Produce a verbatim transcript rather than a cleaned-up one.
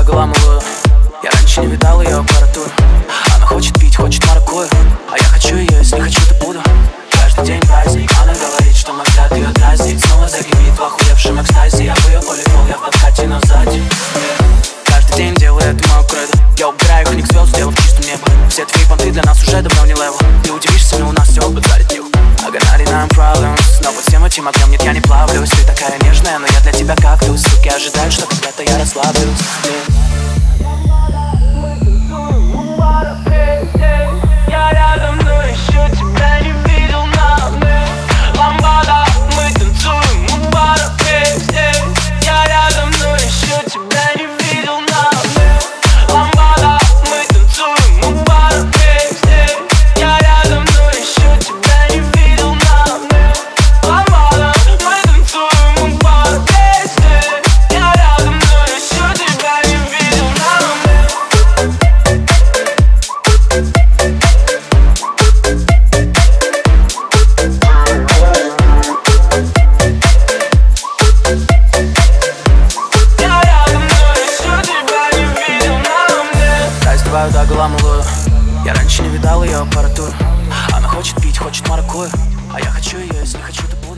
довела малую. Я раньше не видал ее аппаратуру. Она хочет пить, хочет маракую, а я хочу ее, если хочу, то буду. Каждый день праздник, она говорит, что мой взгляд ее дразнит. Снова загремит в охуевшем экстазе. Я в ее волейбол, я в подкате, но сзади. Каждый день делаю это мою кредо. Я убираю их звезд, сделав чистым небо. Все твои понты для нас уже давно не левел. Ты удивишься, но у нас все базарит нюх. I got ninety-nine problems, но под всем этим огнем нет, я не плавлюсь. Ты такая нежная, но я для тебя кактус. Суки ожидают, что когда-то я расслаблюсь. Я рядом, но еще тебя не видел на мне. Ламбада, мы танцуем у бара везде. Я рядом, но еще тебя не видел на мне. Ламбада, мы танцуем у бара везде. Я рядом, но еще тебя не видел на мне. Ламбада, мы танцуем у бара везде. Я рядом, но еще тебя не видел на мне. Раздеваю до гола малую. Я раньше не видал ее аппаратуру. Она хочет пить, хочет маракую, а я хочу ее, если хочу, то